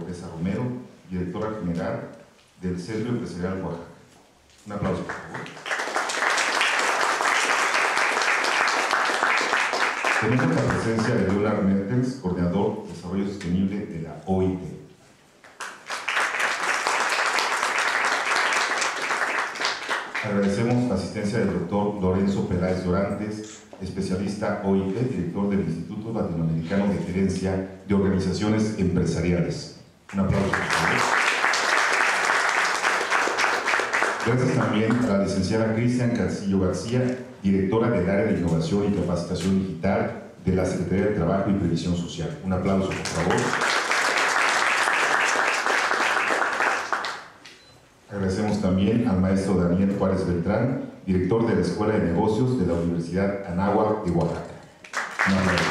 Oropesa Romero, directora general del Centro Empresarial Oaxaca. Un aplauso, por favor. Tenemos la presencia de Leonard Mertens, coordinador de Desarrollo Sostenible de la OIT. Agradecemos la asistencia del doctor Lorenzo Peláez Dorantes, especialista OIT, director del Instituto Latinoamericano de Gerencia de Organizaciones Empresariales. Un aplauso, por favor. Gracias también a la licenciada Cristian Cancillo García, directora del área de Innovación y Capacitación Digital de la Secretaría de Trabajo y Previsión Social. Un aplauso, por favor. Agradecemos también al maestro Daniel Juárez Beltrán, director de la Escuela de Negocios de la Universidad Anáhuac de Oaxaca. Un aplauso.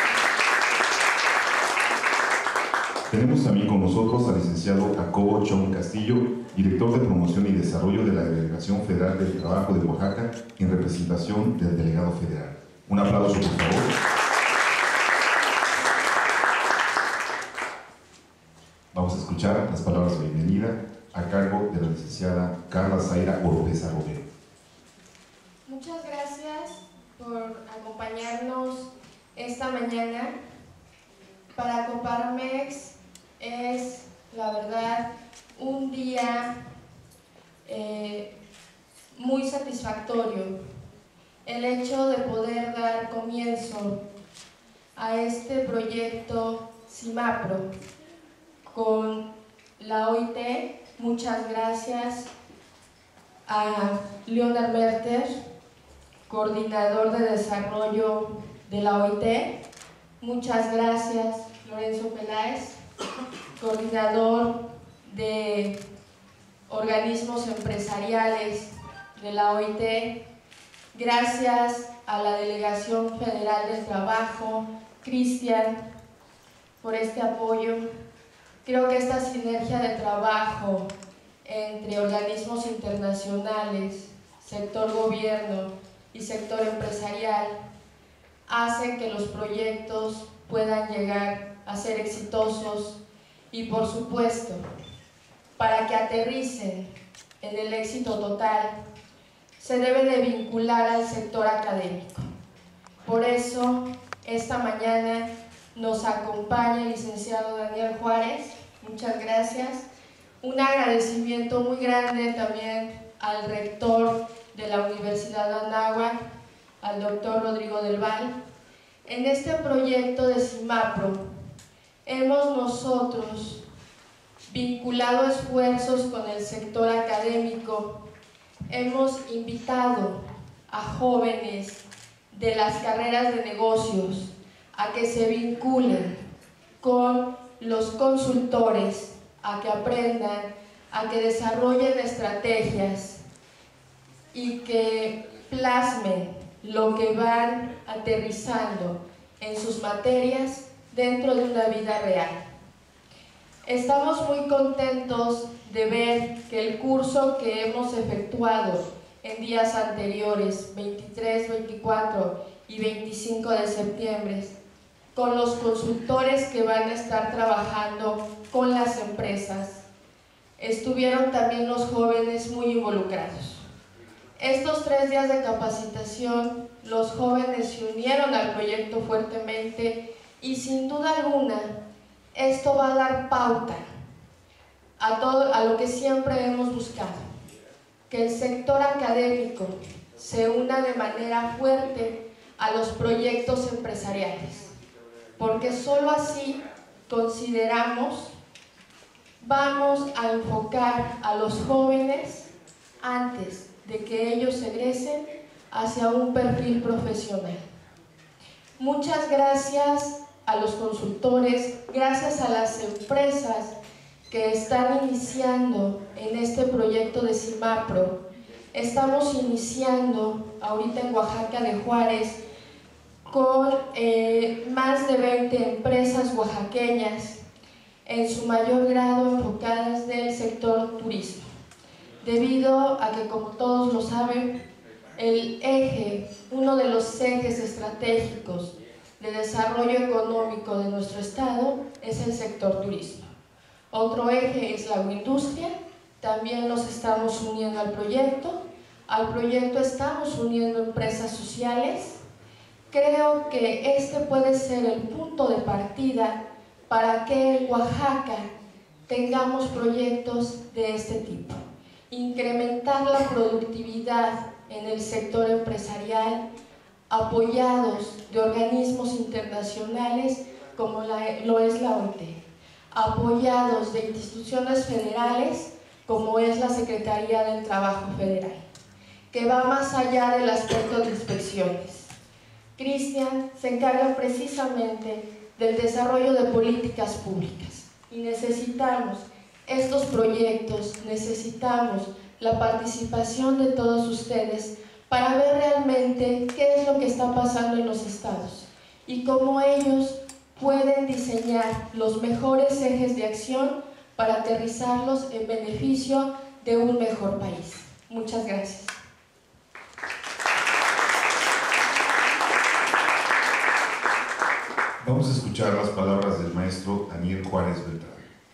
Tenemos también con nosotros al licenciado Jacobo Chong Castillo, director de Promoción y Desarrollo de la Delegación Federal del Trabajo de Oaxaca, en representación del delegado federal. Un aplauso, por favor. Vamos a escuchar las palabras de bienvenida a cargo de la licenciada Carla Zaira Oropesa Romero. Muchas gracias por acompañarnos esta mañana. Para Coparmex es, la verdad, un día muy satisfactorio. El hecho de poder dar comienzo a este proyecto CIMAPRO con la OIT. Muchas gracias a Leonard Mertens, coordinador de desarrollo de la OIT. Muchas gracias, Lorenzo Peláez, coordinador de organismos empresariales de la OIT. Gracias a la Delegación Federal del Trabajo, Cristian, por este apoyo. Creo que esta sinergia de trabajo entre organismos internacionales, sector gobierno y sector empresarial hace que los proyectos puedan llegar a ser exitosos y, por supuesto, para que aterricen en el éxito total, se debe de vincular al sector académico. Por eso, esta mañana nos acompaña el licenciado Daniel Juárez. Muchas gracias. Un agradecimiento muy grande también al rector de la Universidad de Anáhuac, al doctor Rodrigo del Val. En este proyecto de CIMAPRO hemos nosotros vinculado esfuerzos con el sector académico. Hemos invitado a jóvenes de las carreras de negocios a que se vinculen con los consultores, a que aprendan, a que desarrollen estrategias y que plasmen lo que van aterrizando en sus materias dentro de una vida real. Estamos muy contentos de ver que el curso que hemos efectuado en días anteriores, 23, 24 y 25 de septiembre, con los consultores que van a estar trabajando con las empresas, estuvieron también los jóvenes muy involucrados. Estos 3 días de capacitación, los jóvenes se unieron al proyecto fuertemente y sin duda alguna, esto va a dar pauta a lo que siempre hemos buscado, que el sector académico se una de manera fuerte a los proyectos empresariales, porque solo así consideramos vamos a enfocar a los jóvenes antes de que ellos egresen hacia un perfil profesional. Muchas gracias a los consultores, gracias a las empresas que están iniciando en este proyecto de CIMAPRO. Estamos iniciando ahorita en Oaxaca de Juárez con más de 20 empresas oaxaqueñas, en su mayor grado enfocadas del sector turismo, debido a que, como todos lo saben, uno de los ejes estratégicos de desarrollo económico de nuestro estado es el sector turismo. Otro eje es la agroindustria, también nos estamos uniendo al proyecto estamos uniendo empresas sociales. Creo que este puede ser el punto de partida para que en Oaxaca tengamos proyectos de este tipo. Incrementar la productividad en el sector empresarial, apoyados de organismos internacionales como lo es la OIT, apoyados de instituciones federales como es la Secretaría del Trabajo Federal, que va más allá del aspecto de inspecciones. Cristian se encarga precisamente del desarrollo de políticas públicas y necesitamos estos proyectos, necesitamos la participación de todos ustedes para ver realmente qué es lo que está pasando en los estados y cómo ellos pueden diseñar los mejores ejes de acción para aterrizarlos en beneficio de un mejor país. Muchas gracias. Vamos a escuchar las palabras del maestro Daniel Juárez Beltrán.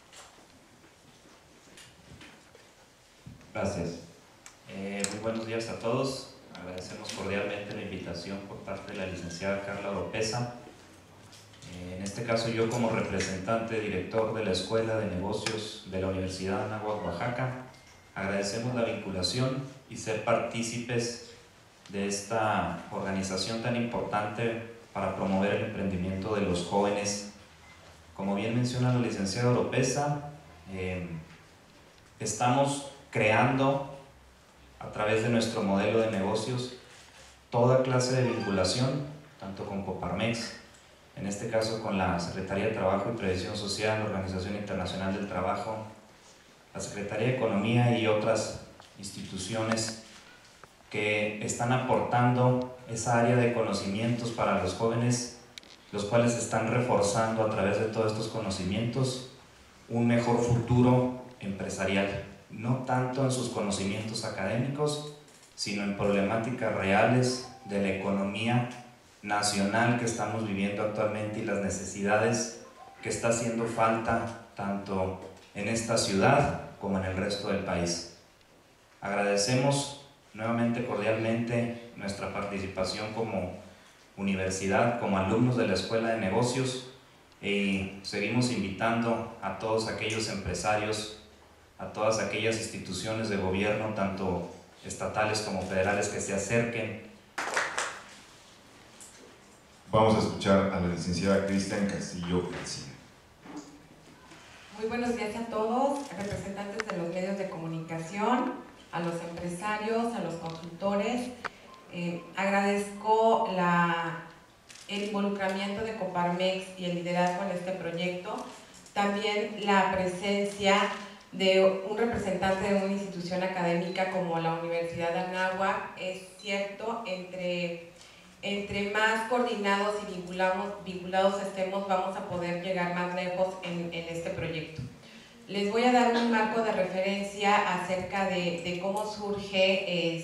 Gracias. Muy buenos días a todos. Agradecemos cordialmente la invitación por parte de la licenciada Carla Oropesa. En este caso, yo como representante director de la Escuela de Negocios de la Universidad de Anáhuac, Oaxaca, agradecemos la vinculación y ser partícipes de esta organización tan importante para promover el emprendimiento de los jóvenes. Como bien menciona la licenciada Oropesa, estamos creando a través de nuestro modelo de negocios toda clase de vinculación, tanto con Coparmex, en este caso con la Secretaría de Trabajo y Previsión Social, la Organización Internacional del Trabajo, la Secretaría de Economía y otras instituciones que están aportando esa área de conocimientos para los jóvenes, los cuales están reforzando a través de todos estos conocimientos un mejor futuro empresarial, no tanto en sus conocimientos académicos, sino en problemáticas reales de la economía nacional que estamos viviendo actualmente y las necesidades que está haciendo falta tanto en esta ciudad como en el resto del país. Agradecemos nuevamente cordialmente nuestra participación como universidad, como alumnos de la Escuela de Negocios, y seguimos invitando a todos aquellos empresarios, a todas aquellas instituciones de gobierno, tanto estatales como federales, que se acerquen. Vamos a escuchar a la licenciada Cristian Castillo García. Muy buenos días a todos, representantes de los medios de comunicación, a los empresarios, a los consultores. Agradezco el involucramiento de Coparmex y el liderazgo en este proyecto. También la presencia de un representante de una institución académica como la Universidad de Anáhuac. Es cierto, entre más coordinados y vinculados estemos, vamos a poder llegar más lejos en este proyecto. Les voy a dar un marco de referencia acerca de cómo surge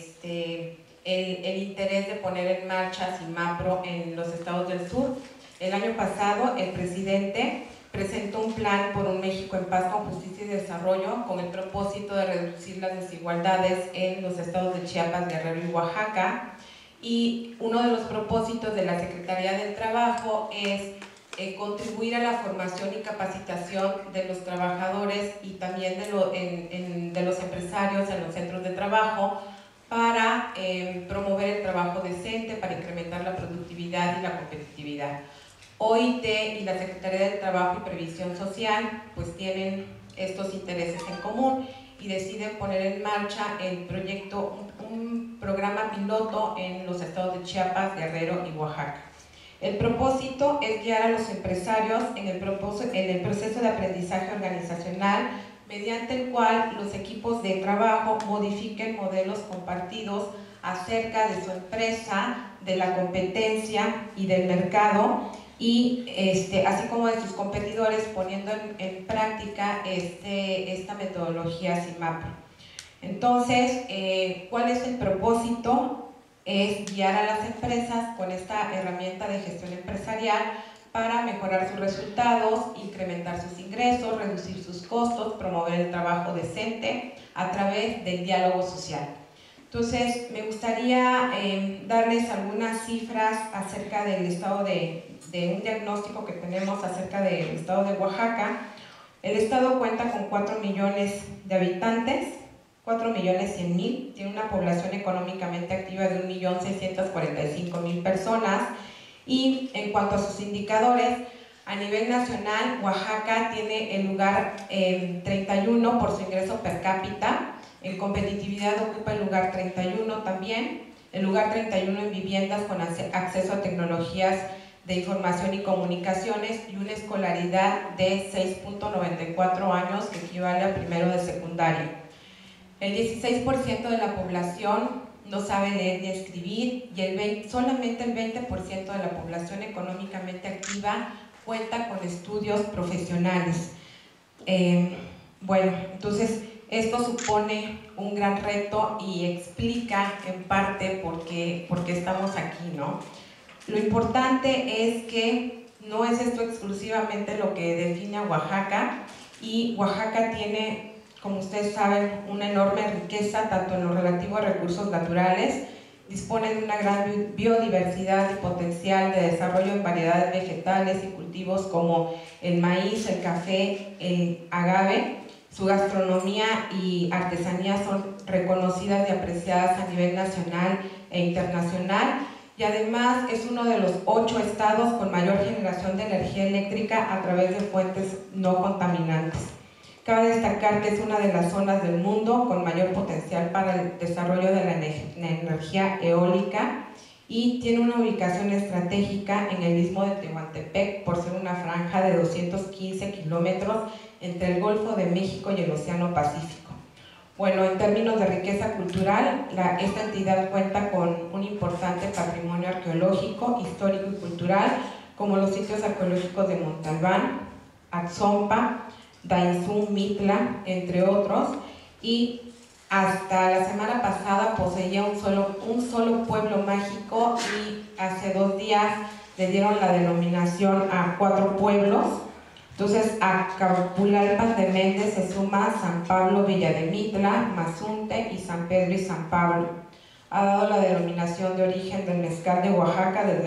el interés de poner en marcha CIMAPRO en los estados del sur. El año pasado, el presidente presentó un plan por un México en paz, con justicia y desarrollo, con el propósito de reducir las desigualdades en los estados de Chiapas, Guerrero y Oaxaca. Y uno de los propósitos de la Secretaría del Trabajo es contribuir a la formación y capacitación de los trabajadores y también de los empresarios en los centros de trabajo, para promover el trabajo decente, para incrementar la productividad y la competitividad. OIT y la Secretaría del Trabajo y Previsión Social pues tienen estos intereses en común y deciden poner en marcha el proyecto, un programa piloto en los estados de Chiapas, Guerrero y Oaxaca. El propósito es guiar a los empresarios en el proceso de aprendizaje organizacional, mediante el cual los equipos de trabajo modifiquen modelos compartidos acerca de su empresa, de la competencia y del mercado, y así como de sus competidores, poniendo en práctica esta metodología CIMAPRO. Entonces, ¿cuál es el propósito? Es guiar a las empresas con esta herramienta de gestión empresarial para mejorar sus resultados, incrementar sus ingresos, reducir sus costos, promover el trabajo decente a través del diálogo social. Entonces, me gustaría darles algunas cifras acerca del estado de un diagnóstico que tenemos acerca del estado de Oaxaca. El estado cuenta con 4 millones de habitantes, 4.100.000, tiene una población económicamente activa de 1.645.000 personas, y en cuanto a sus indicadores, a nivel nacional, Oaxaca tiene el lugar 31 por su ingreso per cápita. En competitividad ocupa el lugar 31 también, el lugar 31 en viviendas con acceso a tecnologías de información y comunicaciones y una escolaridad de 6.94 años, que equivale a primero de secundaria. El 16% de la población no sabe leer ni escribir, y solamente el 20% de la población económicamente activa cuenta con estudios profesionales. Bueno, entonces esto supone un gran reto y explica en parte por qué estamos aquí, ¿no? Lo importante es que no es esto exclusivamente lo que define a Oaxaca, y Oaxaca tiene, como ustedes saben, una enorme riqueza tanto en lo relativo a recursos naturales, dispone de una gran biodiversidad y potencial de desarrollo en variedades vegetales y cultivos como el maíz, el café, el agave. Su gastronomía y artesanía son reconocidas y apreciadas a nivel nacional e internacional, y además es uno de los 8 estados con mayor generación de energía eléctrica a través de fuentes no contaminantes. Cabe destacar que es una de las zonas del mundo con mayor potencial para el desarrollo de la energía eólica, y tiene una ubicación estratégica en el istmo de Tehuantepec por ser una franja de 215 kilómetros entre el Golfo de México y el Océano Pacífico. Bueno, en términos de riqueza cultural, esta entidad cuenta con un importante patrimonio arqueológico, histórico y cultural, como los sitios arqueológicos de Montalbán, Atzompa, Dainzú, Mitla, entre otros, y hasta la semana pasada poseía un solo pueblo mágico, y hace 2 días le dieron la denominación a 4 pueblos. Entonces, a Capulalpan de Méndez se suma San Pablo, Villa de Mitla, Mazunte y San Pedro y San Pablo. Ha dado la denominación de origen del mezcal de Oaxaca desde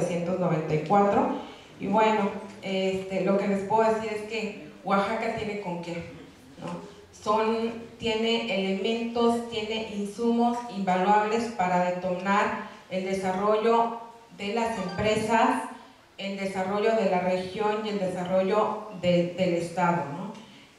1994. Y bueno, lo que les puedo decir es que Oaxaca tiene con qué, ¿no? Tiene elementos, tiene insumos invaluables para detonar el desarrollo de las empresas, el desarrollo de la región y el desarrollo del Estado, ¿no?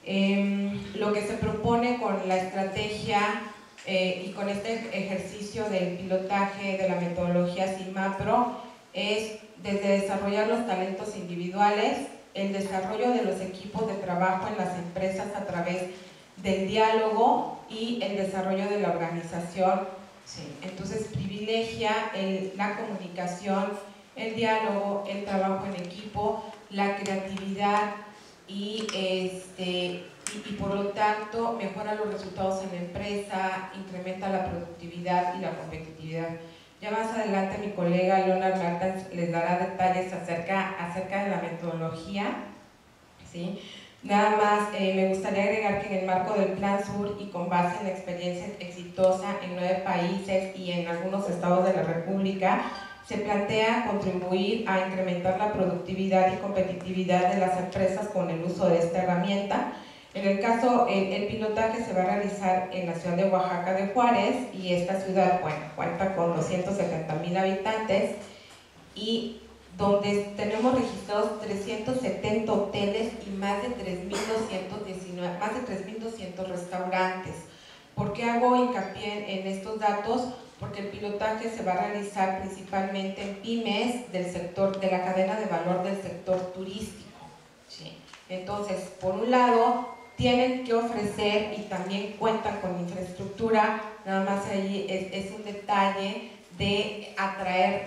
Lo que se propone con la estrategia y con este ejercicio del pilotaje de la metodología CIMAPRO es desde desarrollar los talentos individuales, el desarrollo de los equipos de trabajo en las empresas a través del diálogo y el desarrollo de la organización. Sí. Entonces privilegia la comunicación, el diálogo, el trabajo en equipo, la creatividad y por lo tanto mejora los resultados en la empresa, incrementa la productividad y la competitividad. Ya más adelante mi colega Leonard Martens les dará detalles acerca de la metodología, ¿sí? Nada más me gustaría agregar que en el marco del Plan Sur y con base en la experiencia exitosa en 9 países y en algunos estados de la República, se plantea contribuir a incrementar la productividad y competitividad de las empresas con el uso de esta herramienta. En el caso, el pilotaje se va a realizar en la ciudad de Oaxaca de Juárez, y esta ciudad, bueno, cuenta con 270,000 habitantes y donde tenemos registrados 370 hoteles y más de 3.200 restaurantes. ¿Por qué hago hincapié en estos datos? Porque el pilotaje se va a realizar principalmente en pymes del sector, de la cadena de valor del sector turístico, ¿sí? Entonces, por un lado, tienen que ofrecer y también cuentan con infraestructura, nada más ahí es un detalle de atraer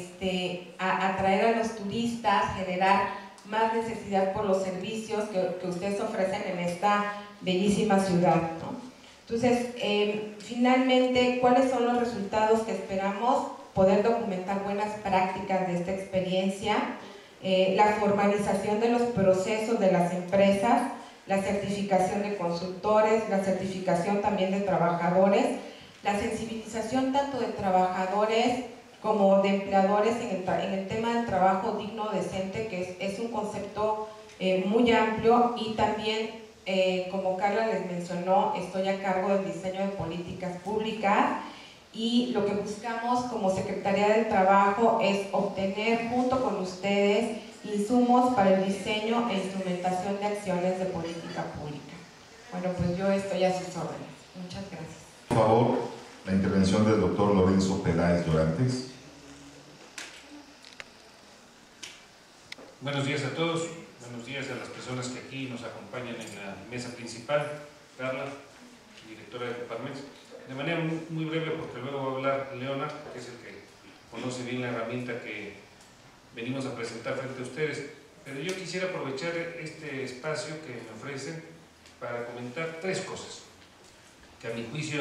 a los turistas, generar más necesidad por los servicios que ustedes ofrecen en esta bellísima ciudad, ¿no? Entonces, finalmente, ¿cuáles son los resultados que esperamos? Poder documentar buenas prácticas de esta experiencia, la formalización de los procesos de las empresas, la certificación de consultores, la certificación también de trabajadores, la sensibilización tanto de trabajadores como de empleadores en el tema del trabajo digno, decente, que es un concepto muy amplio, y también, como Carla les mencionó, estoy a cargo del diseño de políticas públicas, y lo que buscamos como Secretaría del Trabajo es obtener junto con ustedes insumos para el diseño e instrumentación de acciones de política pública. Bueno, pues yo estoy a sus órdenes. Muchas gracias. Por favor, la intervención del doctor Lorenzo Peláez Dorantes. Buenos días a todos, buenos días a las personas que aquí nos acompañan en la mesa principal. Carla, directora de Coparmex. De manera muy breve, porque luego va a hablar Leona, que es el que conoce bien la herramienta que venimos a presentar frente a ustedes. Pero yo quisiera aprovechar este espacio que me ofrecen para comentar tres cosas que a mi juicio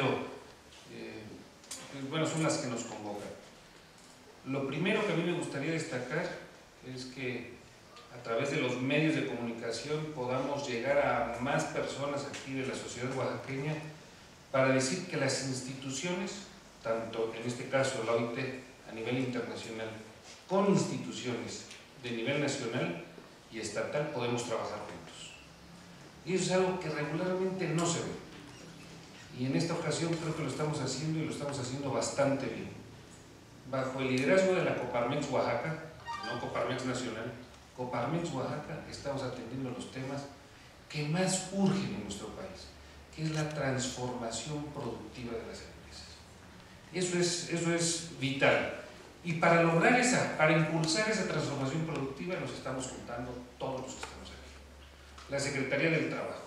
bueno, son las que nos convocan. Lo primero que a mí me gustaría destacar es que a través de los medios de comunicación podamos llegar a más personas aquí de la sociedad oaxaqueña para decir que las instituciones, tanto en este caso la OIT a nivel internacional, con instituciones de nivel nacional y estatal, podemos trabajar juntos. Y eso es algo que regularmente no se ve. Y en esta ocasión creo que lo estamos haciendo, y lo estamos haciendo bastante bien. Bajo el liderazgo de la Coparmex Oaxaca, no Coparmex Nacional, Coparmex Oaxaca, estamos atendiendo los temas que más urgen en nuestro país, que es la transformación productiva de las empresas. Eso es vital. Y para lograr para impulsar esa transformación productiva, nos estamos juntando todos los que estamos aquí. La Secretaría del Trabajo,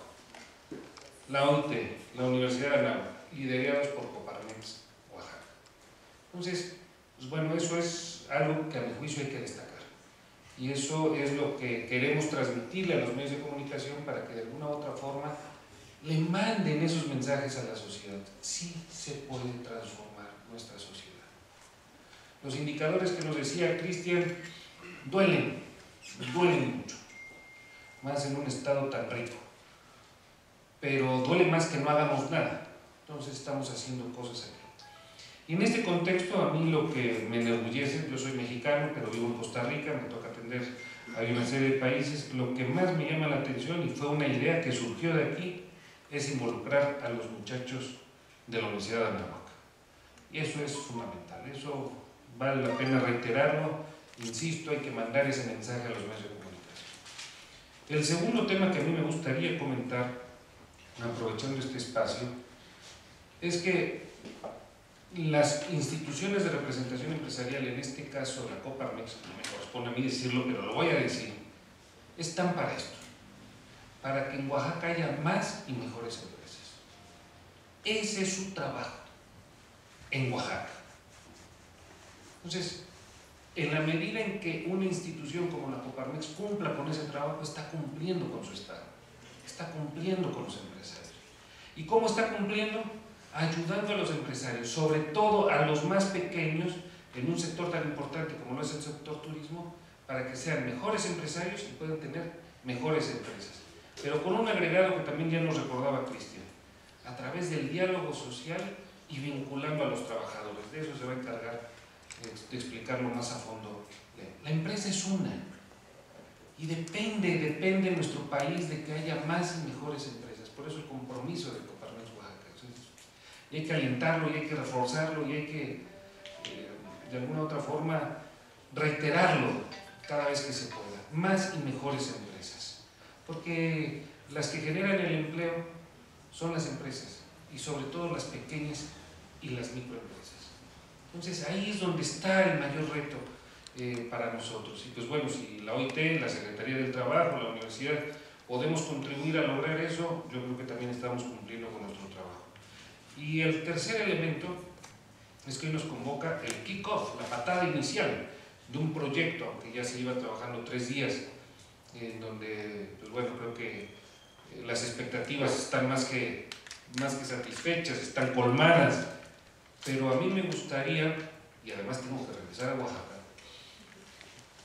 la OIT, la Universidad de Anáhuac, liderados por Coparmex Oaxaca. Entonces, pues bueno, eso es algo que a mi juicio hay que destacar. Y eso es lo que queremos transmitirle a los medios de comunicación para que de alguna u otra forma le manden esos mensajes a la sociedad. Sí se puede transformar nuestra sociedad. Los indicadores que nos decía Cristian duelen mucho, más en un estado tan rico, pero duele más que no hagamos nada. Entonces estamos haciendo cosas aquí. Y en este contexto, a mí lo que me enorgullece, yo soy mexicano, pero vivo en Costa Rica, me toca atender a una serie de países, lo que más me llama la atención, y fue una idea que surgió de aquí, es involucrar a los muchachos de la Universidad de Anáhuac. Y eso es fundamental, eso vale la pena reiterarlo, insisto, hay que mandar ese mensaje a los medios de comunicación. El segundo tema que a mí me gustaría comentar, aprovechando este espacio, es que las instituciones de representación empresarial, en este caso la Coparmex, no me corresponde a mí decirlo, pero lo voy a decir, están para esto, para que en Oaxaca haya más y mejores empresas. Ese es su trabajo en Oaxaca. Entonces, en la medida en que una institución como la Coparmex cumpla con ese trabajo, está cumpliendo con su Estado, está cumpliendo con los empresarios. ¿Y cómo está cumpliendo? Ayudando a los empresarios, sobre todo a los más pequeños, en un sector tan importante como lo es el sector turismo, para que sean mejores empresarios y puedan tener mejores empresas. Pero con un agregado que también ya nos recordaba Cristian, a través del diálogo social y vinculando a los trabajadores. De eso se va a encargar de explicarlo más a fondo. La empresa es una, y depende nuestro país de que haya más y mejores empresas. Por eso el compromiso de Coparmex Oaxaca. Y hay que alentarlo, y hay que reforzarlo, y hay que, de alguna u otra forma, reiterarlo cada vez que se pueda. Más y mejores empresas. Porque las que generan el empleo son las empresas, y sobre todo las pequeñas y las microempresas. Entonces ahí es donde está el mayor reto para nosotros. Y pues bueno, si la OIT, la Secretaría del Trabajo, la universidad, podemos contribuir a lograr eso, yo creo que también estamos cumpliendo con nuestro trabajo. Y el tercer elemento es que hoy nos convoca el kick-off, la patada inicial de un proyecto, aunque ya se iba trabajando 3 días, en donde, pues bueno, creo que las expectativas están más que satisfechas, están colmadas, pero a mí me gustaría, y además tengo que regresar a Oaxaca,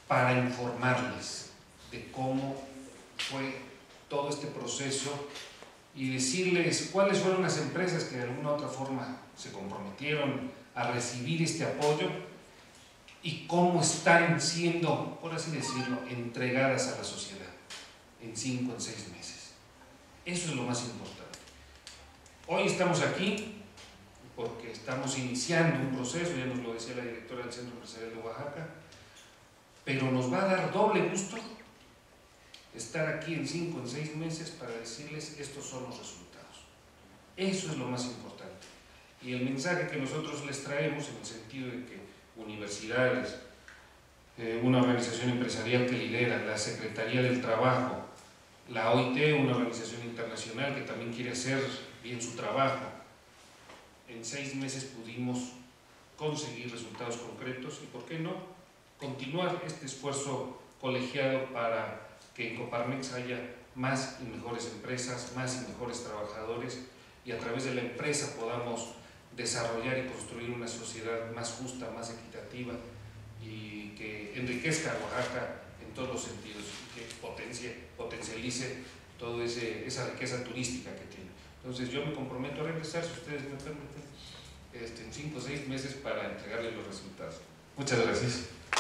para informarles de cómo fue todo este proceso y decirles cuáles fueron las empresas que de alguna u otra forma se comprometieron a recibir este apoyo y cómo están siendo, por así decirlo, entregadas a la sociedad en 5 o 6 meses. Eso es lo más importante. Hoy estamos aquí porque estamos iniciando un proceso, ya nos lo decía la directora del Centro Empresarial de Oaxaca, pero nos va a dar doble gusto estar aquí en 5 o 6 meses para decirles estos son los resultados. Eso es lo más importante. Y el mensaje que nosotros les traemos en el sentido de que universidades, una organización empresarial que lidera, la Secretaría del Trabajo, la OIT, una organización internacional que también quiere hacer bien su trabajo, en 6 meses pudimos conseguir resultados concretos y, ¿por qué no?, continuar este esfuerzo colegiado para que en Coparmex haya más y mejores empresas, más y mejores trabajadores, y a través de la empresa podamos desarrollar y construir una sociedad más justa, más equitativa y que enriquezca a Oaxaca en todos los sentidos y que potencialice toda esa riqueza turística que tiene. Entonces yo me comprometo a regresar, si ustedes me permiten, en 5 o 6 meses para entregarles los resultados. Muchas gracias.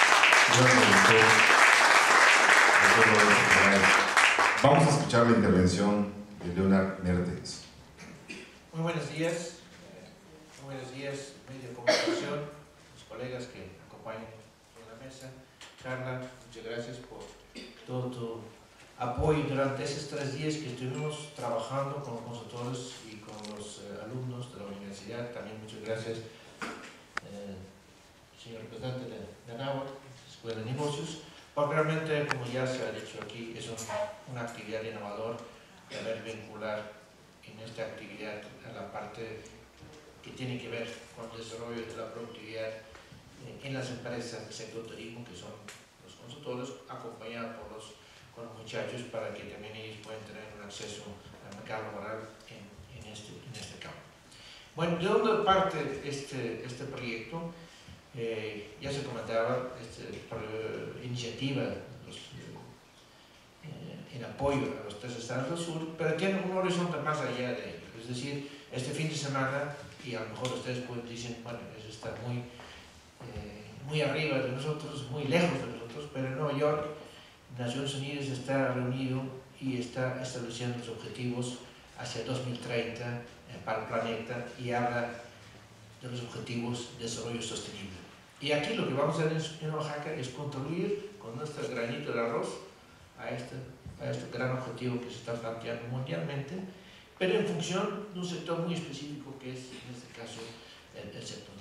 Vamos a escuchar la intervención de Leonard Mertens. Muy buenos días. Medio de comunicación, los colegas que acompañan en la mesa. Carla, muchas gracias por todo tu apoyo durante esos 3 días que estuvimos trabajando con los consultores y con los alumnos de la universidad. También muchas gracias, señor representante de Anáhuac, Escuela de Negocios, porque realmente, como ya se ha dicho aquí, es una actividad innovadora de haber vincular en esta actividad a la parte que tiene que ver con el desarrollo de la productividad en las empresas del sector turismo, que son los consultores, acompañados con los muchachos para que también ellos puedan tener un acceso al mercado laboral en este campo. Bueno, ¿de dónde parte este proyecto? Ya se comentaba, iniciativa en apoyo a los 3 estados del sur, pero tiene un horizonte más allá de ello. Es decir, este fin de semana, y a lo mejor ustedes dicen, bueno, eso está muy arriba de nosotros, muy lejos de nosotros, pero en Nueva York, Naciones Unidas está reunido y está estableciendo los objetivos hacia 2030 para el planeta y habla de los objetivos de desarrollo sostenible. Y aquí lo que vamos a hacer en Oaxaca es contribuir con nuestro granito de arroz a este gran objetivo que se está planteando mundialmente, pero en función de un sector muy específico que es, en este caso, el sector